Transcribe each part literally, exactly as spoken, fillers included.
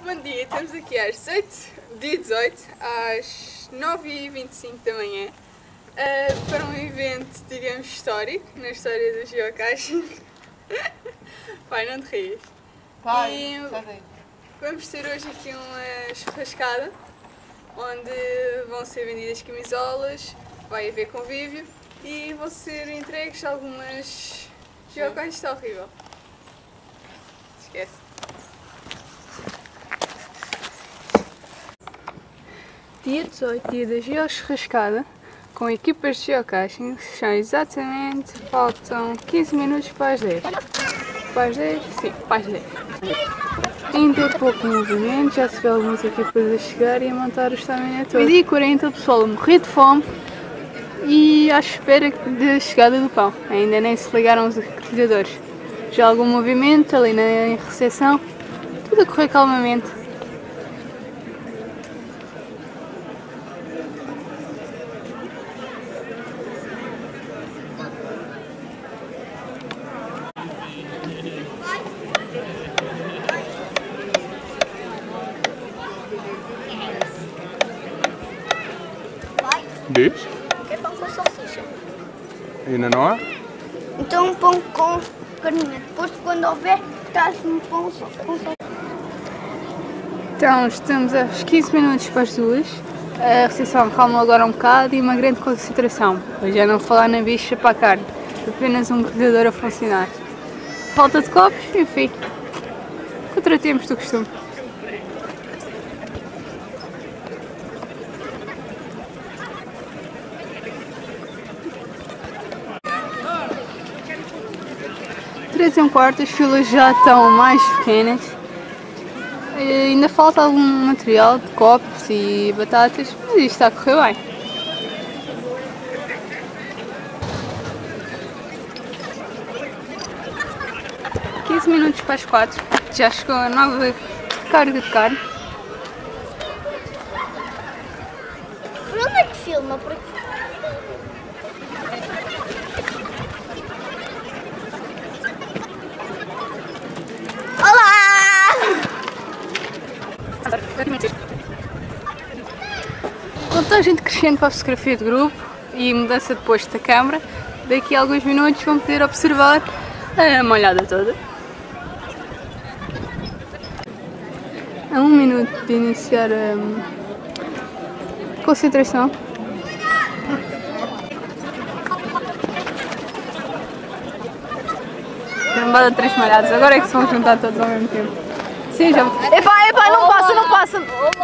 Bom dia, estamos aqui às dezoito, dia dezoito, às nove e vinte e cinco da manhã, uh, para um evento, digamos, histórico, na história do geocaching. Pai, não te rias. Pai, e sai vamos ter hoje aqui uma churrascada, onde vão ser vendidas camisolas, vai haver convívio e vão ser entregues algumas geocaches. Está horrível. Esquece. Dia dezoito, dia da geochurrascada, com equipas de geocaching, são exatamente, faltam quinze minutos para as dez. Para as dez? Sim, para as dez. Ainda é pouco movimento, já se vê algumas equipas a chegar e a montar o estamina todo. oito e quarenta, o pessoal a morrer de fome e à espera da chegada do pão. Ainda nem se ligaram os recolhedores. Já há algum movimento ali na recepção, tudo a correr calmamente. Diz? É pão com salsicha. Ainda não há? Então um pão com carninha. Depois, quando houver, traz-me um pão só com salsicha. Então, estamos aos quinze minutos para as duas. A recepção calma agora um bocado e uma grande concentração. Para já não falar na bicha para a carne. Apenas um corredor a funcionar. Falta de copos, enfim. Contratempos do costume. três e um quarto, as filas já estão mais pequenas. E ainda falta algum material de copos e batatas, mas isto está a correr bem. quinze minutos para as quatro, já chegou a nova carga de carne. Por onde é que filma? Por aqui? Contagem crescente para a fotografia de grupo e mudança de posto da câmara. Daqui a alguns minutos vão poder observar a molhada toda. A um minuto de iniciar a concentração. Cambada de três malhadas, agora é que se vão juntar todos ao mesmo tempo. Sim, já. Epá, epá, não passa, não passa!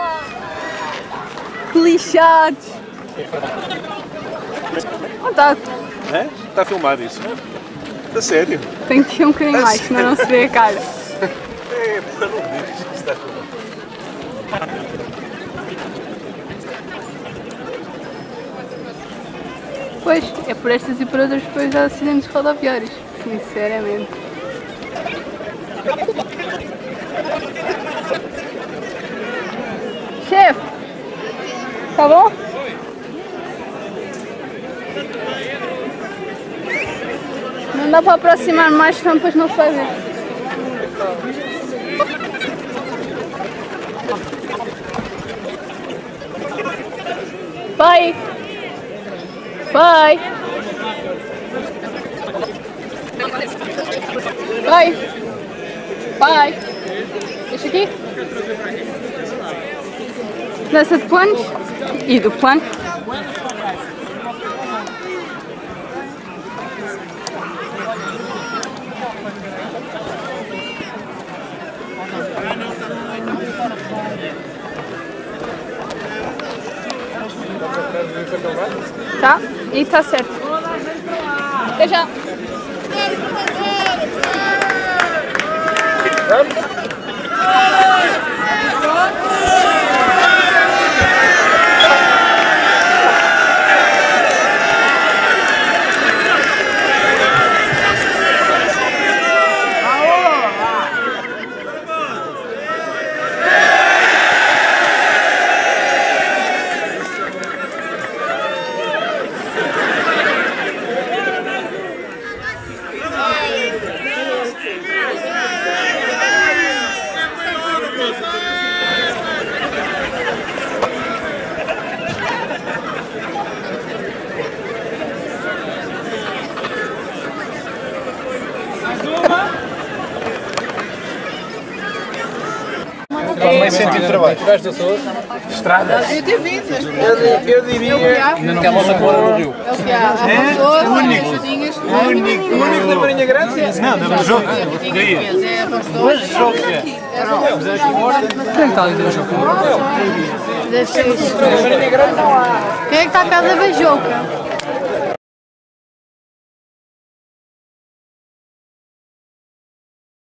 Que lixados! Vontade. É? Está a filmar isso? A sério? Tem que ir um bocadinho mais, senão não se vê a cara. É, não diz que está a filmar. Pois, é por estas e por outras depois de acidentes rodoviários, sinceramente. Chefe! Tá bom? Não dá para aproximar mais, senão depois não se vai ver. Pai! Pai! Pai! Pai! Deixa aqui. Dança de planos e do plano. Tá? E tá certo. Até já. Meio sentido de trabalho. Estrada. Eu tive vindo. Eu diria. Ainda não quer volta com no Rio. É o que há. Há único. O único. O único da Marinha Grande? Não, da jogo. É arroz doce. Quem está ali da Beijoca? Deve ser isso. Quem é que está cá da Beijoca?